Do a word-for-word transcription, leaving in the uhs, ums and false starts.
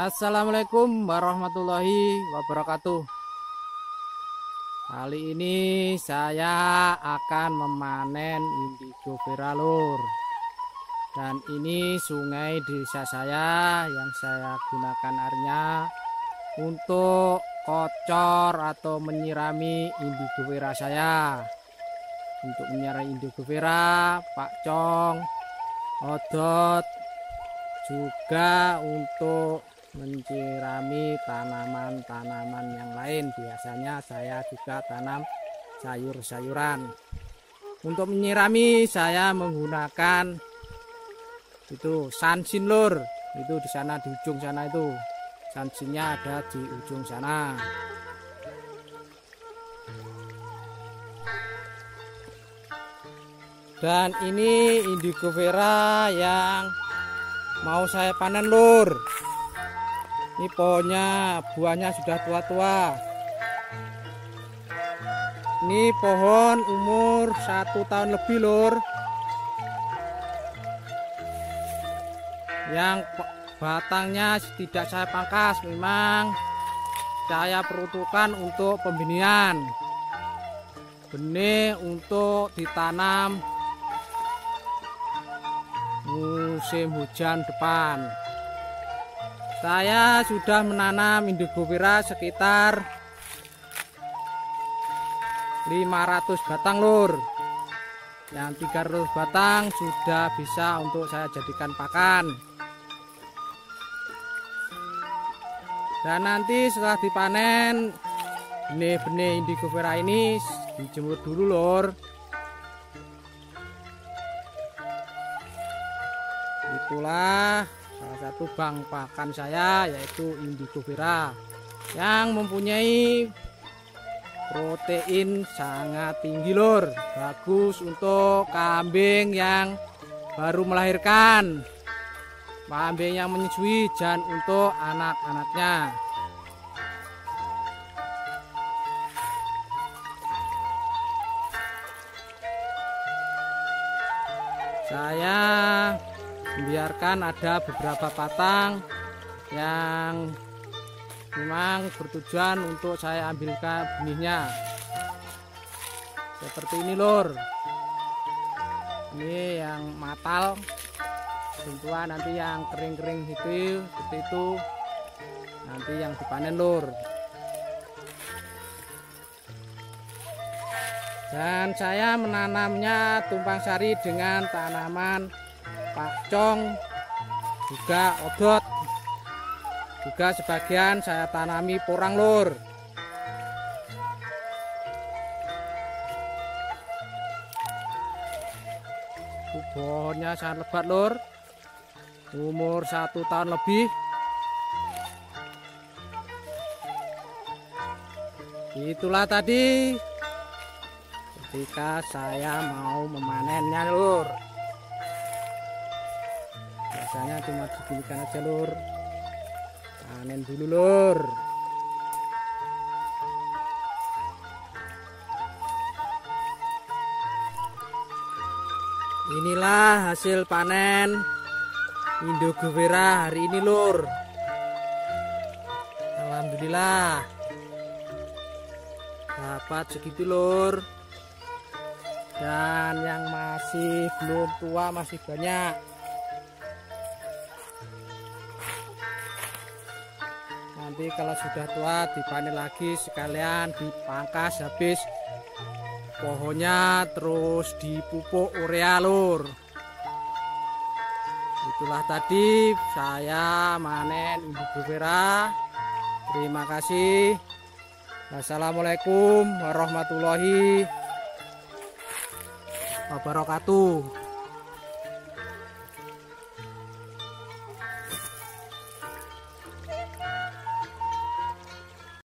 Assalamualaikum warahmatullahi wabarakatuh. Kali ini saya akan memanen indigo vera lur. Dan ini sungai desa saya yang saya gunakan airnya untuk kocor atau menyirami indigo vera saya. Untuk menyirami indigo vera, pakcong, odot, juga untuk menyirami tanaman-tanaman yang lain. Biasanya saya juga tanam sayur-sayuran. Untuk menyirami saya menggunakan itu sansin lur. Itu di sana di ujung sana itu. Sansinnya ada di ujung sana. Dan ini indigo vera yang mau saya panen lur. Ini pohonnya, buahnya sudah tua-tua. Ini pohon umur satu tahun lebih lur. Yang batangnya tidak saya pangkas, memang saya peruntukkan untuk pembenihan. Benih untuk ditanam musim hujan depan. Saya sudah menanam indigo vera sekitar lima ratus batang lur. Yang tiga ratus batang sudah bisa untuk saya jadikan pakan. Dan nanti setelah dipanen benih-benih indigo vera ini dijemur dulu lur. Itulah salah satu bank pakan saya, yaitu indigo vera yang mempunyai protein sangat tinggi lur. Bagus untuk kambing yang baru melahirkan, kambing yang menyusui, dan untuk anak-anaknya. Saya membiarkan ada beberapa batang yang memang bertujuan untuk saya ambilkan benihnya. Seperti ini lur. Ini yang matal, tentuan nanti yang kering-kering itu seperti itu nanti yang dipanen lur. Dan saya menanamnya tumpang sari dengan tanaman pakcong, juga odot, juga sebagian saya tanami porang lur. Pohonnya sangat lebat lur, umur satu tahun lebih. Itulah tadi ketika saya mau memanennya lur. Biasanya cuma diginikan aja lur, panen dulu lur. Inilah hasil panen indigo vera hari ini lur. Alhamdulillah dapat segitu lur. Dan yang masih belum tua masih banyak. Nanti kalau sudah tua dipanen lagi, sekalian dipangkas habis pohonnya, terus dipupuk urea lur. Itulah tadi saya manen indigo vera. Terima kasih. Wassalamualaikum warahmatullahi wabarakatuh.